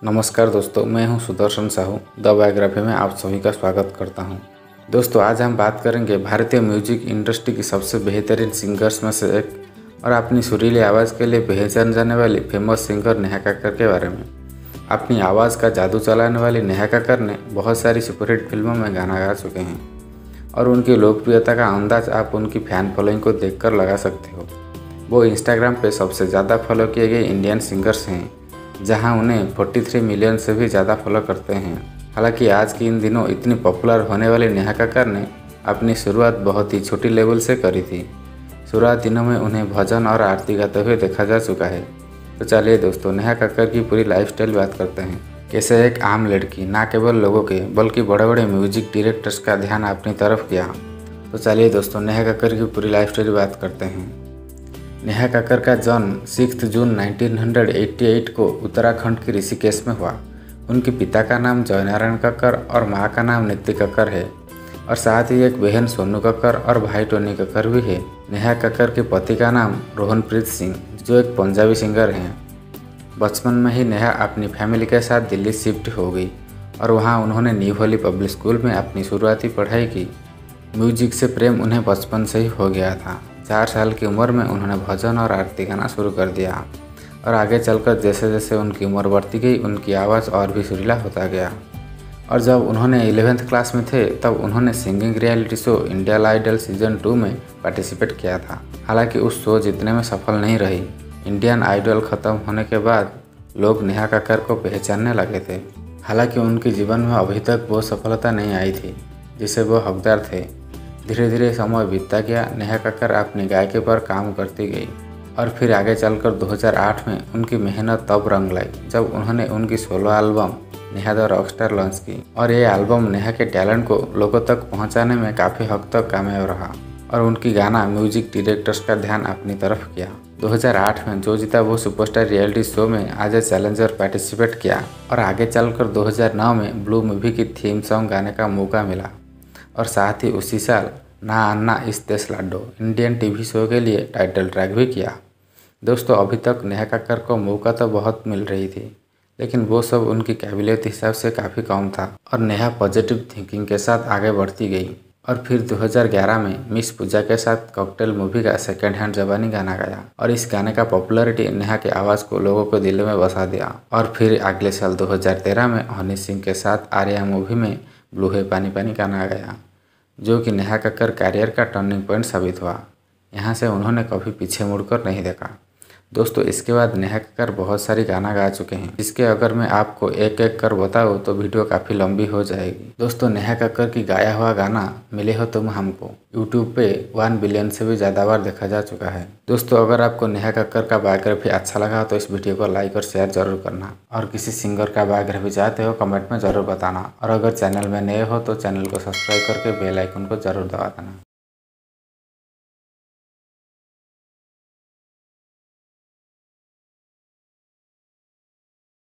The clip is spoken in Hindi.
नमस्कार दोस्तों, मैं हूं सुदर्शन साहू। द बायोग्राफी में आप सभी का स्वागत करता हूं। दोस्तों, आज हम बात करेंगे भारतीय म्यूजिक इंडस्ट्री की सबसे बेहतरीन सिंगर्स में से एक और अपनी सुरीली आवाज़ के लिए पहचान जाने वाली फेमस सिंगर नेहा कक्कर के बारे में। अपनी आवाज़ का जादू चलाने वाली नेहा कक्कर ने बहुत सारी सुपरहिट फिल्मों में गाना गा चुके हैं और उनकी लोकप्रियता का अंदाज आप उनकी फ़ैन फॉलोइंग को देखकर लगा सकते हो। वो इंस्टाग्राम पे सबसे ज़्यादा फॉलो किए गए इंडियन सिंगर्स हैं, जहां उन्हें 43 मिलियन से भी ज़्यादा फॉलो करते हैं। हालांकि आज के इन दिनों इतनी पॉपुलर होने वाली नेहा कक्कर ने अपनी शुरुआत बहुत ही छोटी लेवल से करी थी। शुरुआत दिनों में उन्हें भजन और आरती गाते हुए देखा जा चुका है। तो चलिए दोस्तों, नेहा कक्कर की पूरी लाइफस्टाइल बात करते हैं। कैसे एक आम लड़की ना केवल लोगों के बल्कि बड़े बड़े म्यूजिक डायरेक्टर्स का ध्यान अपनी तरफ किया। तो चलिए दोस्तों, नेहा कक्कर की पूरी लाइफस्टाइल बात करते हैं। नेहा कक्कर का जन्म 6 जून 1988 को उत्तराखंड के ऋषिकेश में हुआ। उनके पिता का नाम जयनारायण कक्कर और मां का नाम नीति कक्कर है और साथ ही एक बहन सोनू कक्कर और भाई टोनी कक्कर भी है। नेहा कक्कर के पति का नाम रोहनप्रीत सिंह, जो एक पंजाबी सिंगर हैं। बचपन में ही नेहा अपनी फैमिली के साथ दिल्ली शिफ्ट हो गई और वहाँ उन्होंने न्यू होली पब्लिक स्कूल में अपनी शुरुआती पढ़ाई की। म्यूजिक से प्रेम उन्हें बचपन से ही हो गया था। 4 साल की उम्र में उन्होंने भजन और आरती गाना शुरू कर दिया और आगे चलकर जैसे जैसे उनकी उम्र बढ़ती गई, उनकी आवाज़ और भी सुरीला होता गया। और जब उन्होंने 11th क्लास में थे, तब उन्होंने singing reality show Indian Idol season 2 में पार्टिसिपेट किया था। हालांकि उस शो जीतने में सफल नहीं रही। इंडियन आइडल ख़त्म होने के बाद लोग नेहा कक्कर को पहचानने लगे थे। हालांकि उनके जीवन में अभी तक वो सफलता नहीं आई थी जिसे वो हकदार थे। धीरे धीरे समय बीतता गया। नेहा कक्कर अपनी गायकी पर काम करती गई और फिर आगे चलकर 2008 में उनकी मेहनत तब रंग लाई जब उन्होंने उनकी solo album Neha the rockstar launch की। और ये एल्बम नेहा के टैलेंट को लोगों तक पहुंचाने में काफ़ी हद तक कामयाब रहा और उनकी गाना म्यूजिक डायरेक्टर्स का ध्यान अपनी तरफ किया। 2008 में जो जीता वो सुपरस्टार रियलिटी शो में एज ए चैलेंजर पार्टिसिपेट किया और आगे चलकर 2009 में ब्लू मूवी की थीम सॉन्ग गाने का मौका मिला और साथ ही उसी साल ना अन्ना इस देश लाडो इंडियन टीवी शो के लिए टाइटल ट्रैक भी किया। दोस्तों, अभी तक नेहा कक्कर को मौका तो बहुत मिल रही थी, लेकिन वो सब उनकी काबिलियत हिसाब से काफ़ी कम था और नेहा पॉजिटिव थिंकिंग के साथ आगे बढ़ती गई और फिर 2011 में मिस पूजा के साथ कॉकटेल मूवी का सेकेंड हैंड जवानी गाना गाया और इस गाने का पॉपुलैरिटी नेहा की आवाज़ को लोगों को दिल में बसा दिया। और फिर अगले साल 2013 में हनी सिंह के साथ आर्या मूवी में ब्लू है पानी पानी गाना गाया, जो कि नेहा कक्कर कैरियर का टर्निंग पॉइंट साबित हुआ। यहाँ से उन्होंने कभी पीछे मुड़कर नहीं देखा। दोस्तों, इसके बाद नेहा कक्कर बहुत सारी गाना गा चुके हैं, जिसके अगर मैं आपको एक एक कर बताऊँ तो वीडियो काफ़ी लंबी हो जाएगी। दोस्तों, नेहा कक्कर की गाया हुआ गाना मिले हो तुम हमको यूट्यूब पे 1 बिलियन से भी ज़्यादा बार देखा जा चुका है। दोस्तों, अगर आपको नेहा कक्कर का बायोग्राफी अच्छा लगा तो इस वीडियो को लाइक और शेयर जरूर करना और किसी सिंगर का बायोग्राफी चाहते हो कमेंट में ज़रूर बताना। और अगर चैनल में नए हो तो चैनल को सब्सक्राइब करके बेल आइकन को ज़रूर दबा देना।